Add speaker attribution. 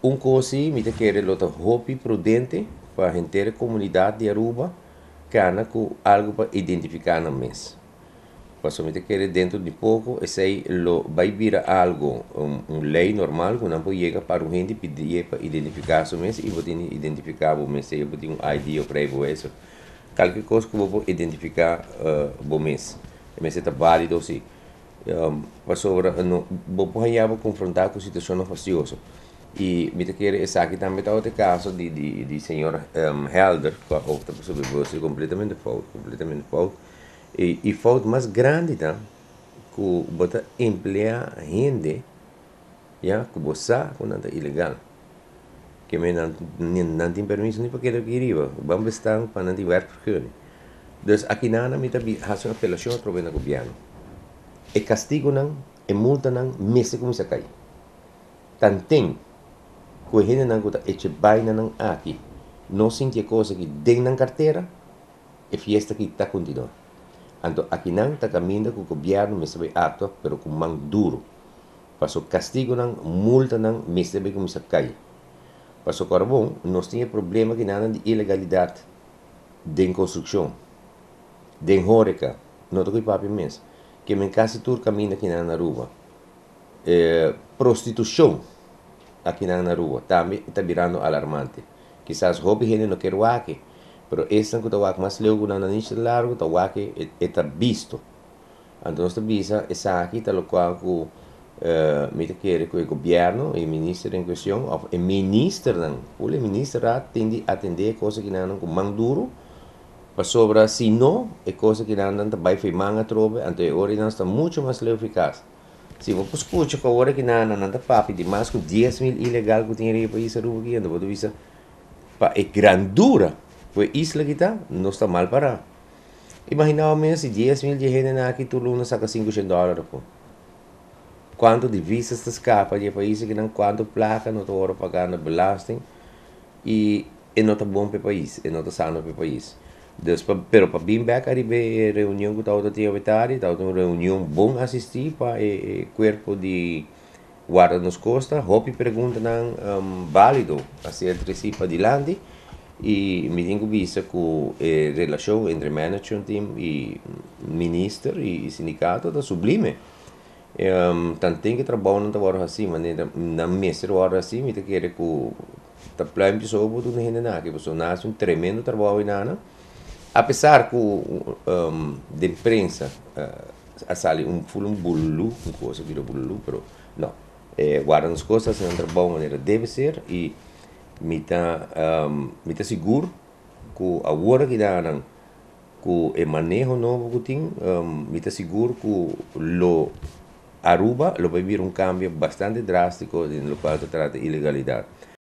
Speaker 1: Um coisa, me te quer lota hopi prudente para a inteira comunidade de Aruba, cana com algo para identificar na mês. Passo me te quer dentro de pouco, e sei lo vai vir algo, lei normal, que não pode chegar para um gente pedir para identificar o mês e você identificar o mês, eu tenho um ID ou prego isso. Qualquer coisa que eu vou identificar o mês. O mês está válido, sim. Passou vou confrontar com a situação faciosa. E me quer essa aqui também está outro caso de senhor Helder, que opta por sobreviver completamente falso. E falta mais grande, tá? Que você emprega gente, já, que você quando é ilegal. Que não tem permisso nem para que ele queria. Vamos estar para não ter werk vergunning. Dus aqui nada me tabi hace uma apelação através do governo. E castigo não, e multa não, mesmo como se cai. Tanto que a gente não está eche baina não aqui. Não sente coisa que tem na carteira, e fiesta que está continuando. Então aqui não está caminhando com o governo, mas sabe atua, pero com mão duro. Passou castigo não, multa não, mesmo sabe como se cai. Passou carbon, nós tínhamos problema que nada de ilegalidade, de construção, de hóreca, não estou com papi mesmo. Que em casa tudo caminha aqui na rua. Prostituição aqui na rua também está virando alarmante. Quizás hobby gente não quer aqui, mas esse que está mais longo na nicho largo está aqui está visto. Então nós visa essa aqui está lo qual que me quer que o governo e o ministro em questão, ou o ministro não, o ministro tende a atender coisas que não com mão duro. Para sobra, se não, é coisa que não vai firmar a tropa, então agora não está muito mais eficaz. Se você escuta que agora que não está papi de mais que 10.000 ilegal que tem aí para isso aqui, então você visa para é grandura, para isla que está, não está mal para. Imagina mesmo se 10.000 de gente aqui todo mundo saca $500 pô. Quanto de visas se escapa de país que não quanto placa não está hora pagando belasting e não está bom para o país, não está sano para o país. Pero para vir back a reunião que estava tendo estava uma reunião bom assistir para o corpo de guarda nos costas, hopi pergunta não válido a ser antecipa de lande e me tenho visto que a relação entre management team e ministro e sindicato está sublime. Tanto tem que trabalhar não está assim, mas na mesa hora assim, me tem que está plano de sobo tudo não nada, que você nasce tremendo trabalho e nada. Apesar que de imprensa sale um bulu, uma coisa vira bulu, pero não. Guarda as coisas de boa maneira deve ser e me está seguro que agora que dá que o manejo novo que tem, me está seguro que Aruba vai vir um cambio bastante drástico no qual se trata de ilegalidade.